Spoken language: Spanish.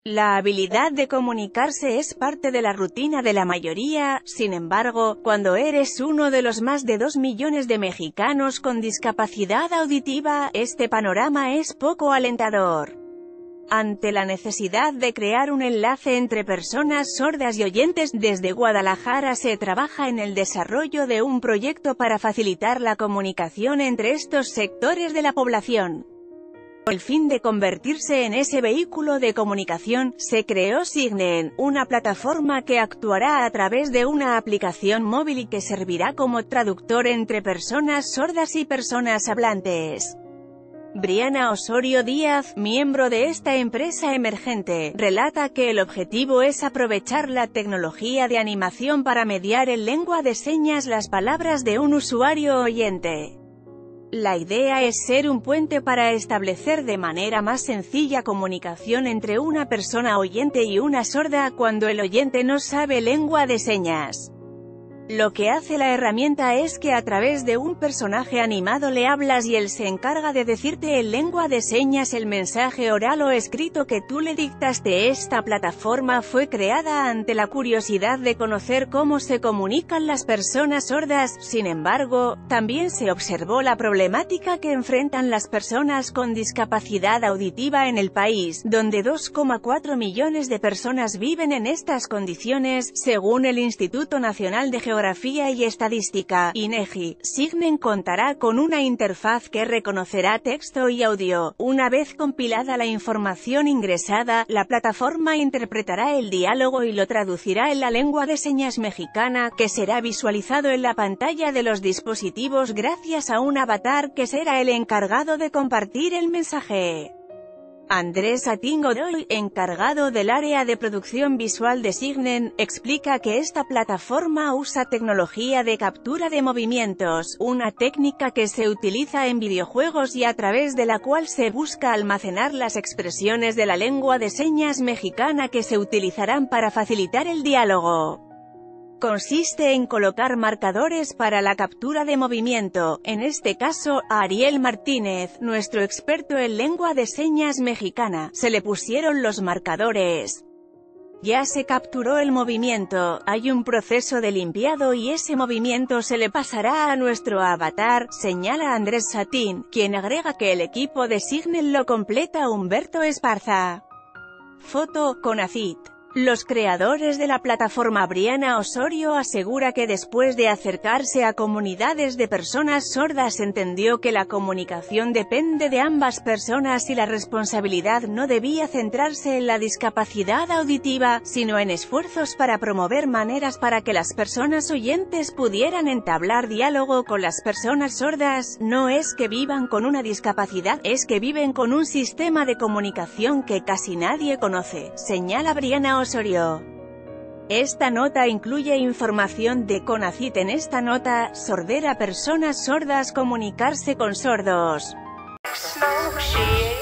La habilidad de comunicarse es parte de la rutina de la mayoría. Sin embargo, cuando eres uno de los más de 2 millones de mexicanos con discapacidad auditiva, este panorama es poco alentador. Ante la necesidad de crear un enlace entre personas sordas y oyentes, desde Guadalajara se trabaja en el desarrollo de un proyecto para facilitar la comunicación entre estos sectores de la población. Con el fin de convertirse en ese vehículo de comunicación, se creó Signen, una plataforma que actuará a través de una aplicación móvil y que servirá como traductor entre personas sordas y personas hablantes. Briana Osorio Díaz, miembro de esta empresa emergente, relata que el objetivo es aprovechar la tecnología de animación para mediar en lengua de señas las palabras de un usuario oyente. La idea es ser un puente para establecer de manera más sencilla comunicación entre una persona oyente y una sorda cuando el oyente no sabe lengua de señas. Lo que hace la herramienta es que a través de un personaje animado le hablas y él se encarga de decirte en lengua de señas el mensaje oral o escrito que tú le dictaste. Esta plataforma fue creada ante la curiosidad de conocer cómo se comunican las personas sordas. Sin embargo, también se observó la problemática que enfrentan las personas con discapacidad auditiva en el país, donde 2,4 millones de personas viven en estas condiciones, según el Instituto Nacional de Geografía y Estadística, INEGI. Signen contará con una interfaz que reconocerá texto y audio. Una vez compilada la información ingresada, la plataforma interpretará el diálogo y lo traducirá en la lengua de señas mexicana, que será visualizado en la pantalla de los dispositivos gracias a un avatar que será el encargado de compartir el mensaje. Andrés Satín Godoy, encargado del área de producción visual de Signen, explica que esta plataforma usa tecnología de captura de movimientos, una técnica que se utiliza en videojuegos y a través de la cual se busca almacenar las expresiones de la lengua de señas mexicana que se utilizarán para facilitar el diálogo. Consiste en colocar marcadores para la captura de movimiento, en este caso, a Ariel Martínez, nuestro experto en lengua de señas mexicana, se le pusieron los marcadores. Ya se capturó el movimiento, hay un proceso de limpiado y ese movimiento se le pasará a nuestro avatar, señala Andrés Satín, quien agrega que el equipo de Signen lo completa Humberto Esparza. Foto, Conacit. Los creadores de la plataforma Briana Osorio asegura que después de acercarse a comunidades de personas sordas entendió que la comunicación depende de ambas personas y la responsabilidad no debía centrarse en la discapacidad auditiva, sino en esfuerzos para promover maneras para que las personas oyentes pudieran entablar diálogo con las personas sordas. No es que vivan con una discapacidad, es que viven con un sistema de comunicación que casi nadie conoce, señala Briana Osorio. Esta nota incluye información de Conacit. En esta nota, sordera personas sordas comunicarse con sordos.